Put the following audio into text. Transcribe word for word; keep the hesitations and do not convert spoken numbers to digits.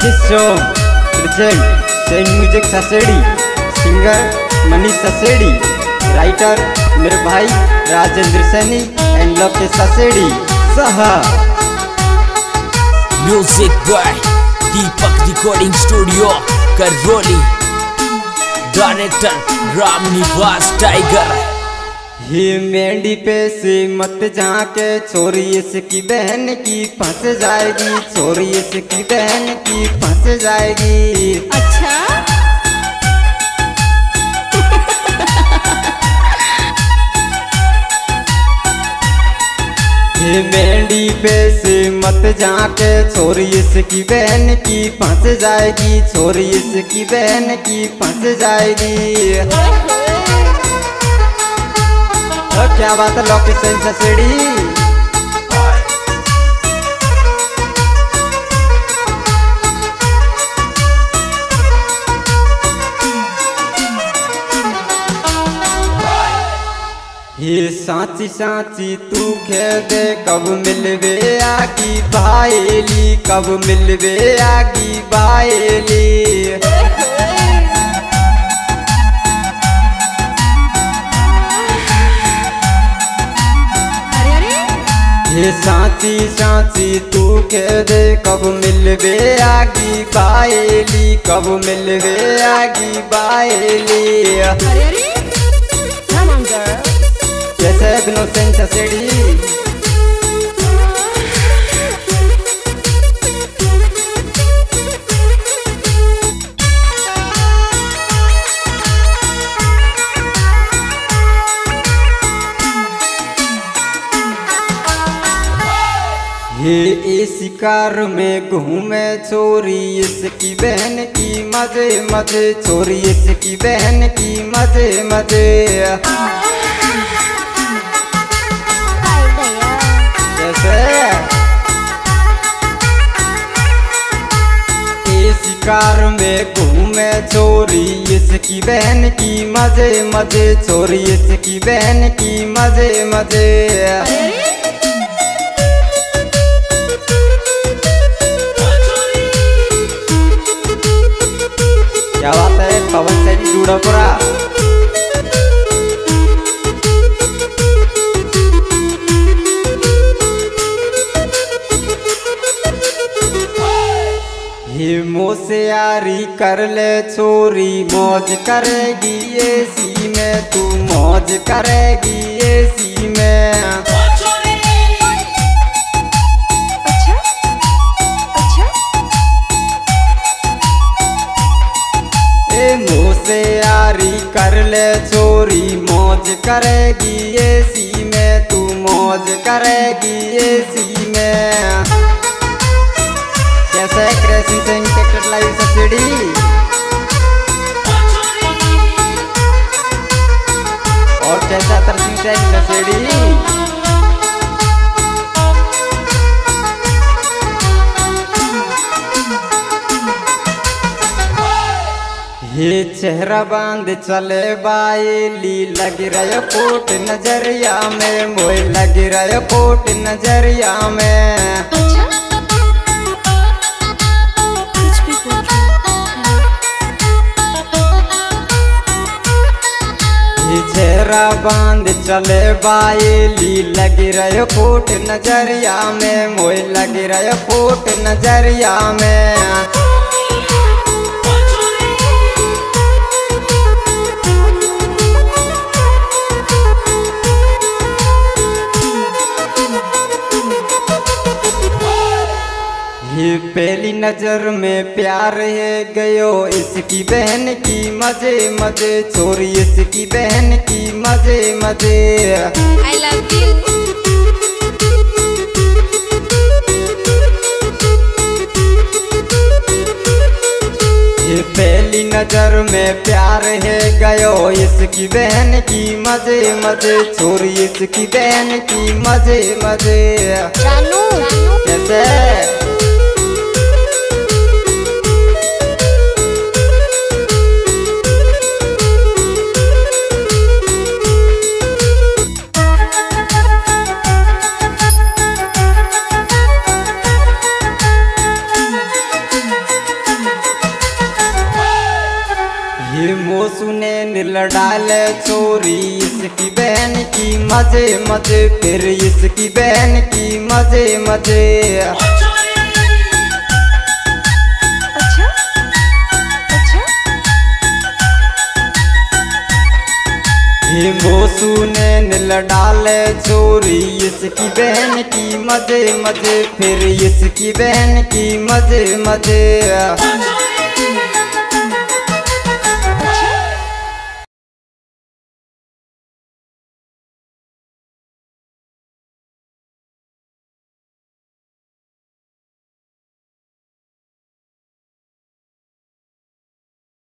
This song present Saint Music Sasedi, singer Manish Sasedi, writer मेरे भाई Rajendra Saini and Lokesh Sasedi. Saha Music by Deepak Recording Studio, Karoli. Director Ram Nivas Tiger. ये मेंढी पे से मत जाके, छोरी इसकी बहन की फंस जाएगी, छोरी इसकी बहन की फंस जाएगी। अच्छा ये मेंढी पे से मत जाके, छोरी इसकी बहन की फंस जाएगी, छोरी इसकी बहन की फंस जाएगी। और क्या बात है लोकेश ससेड़ी। ये सांची सांची तू खेल दे, कब मिलवे आगी बाएली, कब मिलवे आगी बाएली। ये सांची सांची तू कह दे, कब मिलवे आगी बाएली, कब मिलवे आगी बाएली। कैसे बिनो सेंट ससेड़ी। ये इसी कार में घूमे छोरी इसकी बहन की मजे मजे, छोरी इसकी बहन की मजे मजे। जैसे इसी कार में घूमे छोरी इसकी बहन की मजे मजे, छोरी इसकी बहन की मजे मजे। क्या बात है पवन सैनी डूडापुरा। ये मोसियारी कर ले छोरी, मौज करेगी एसी में, तू मौज करेगी एसी में। मोसियारी कर ले छोरी, मौज करेगी एसी में, तू मौज करेगी एसी में। कैसे क्रेसिंग सिंह टिकट लाई सब्सिडी। और कैसा तरसिंग सिंह सब्सिडी। ये चेहरा बांध चले बाएली, लग रहा कोट नजरिया में, मोए लग रहा कोट नजरिया में। ये चेहरा बांध चले बाएली, लग रहा कोट नजरिया में, मोए लग रहा कोट नजरिया में। ये पहली नजर में प्यार है गयो इसकी बहन की मजे मजे, छोरी इसकी बहन की मजे मजे। I love you। ये पहली नजर में प्यार है गयो इसकी बहन की मजे मजे, छोरी इसकी बहन की मजे मजे। जानू कैसे नील डाले चोरी इसकी बहन की मजे मजे, फिर इसकी बहन की मजे मजे। अच्छा अच्छा। हे मोसू ने नील डाले चोरी इसकी बहन की मजे मजे, फिर इसकी बहन की मजे मजे।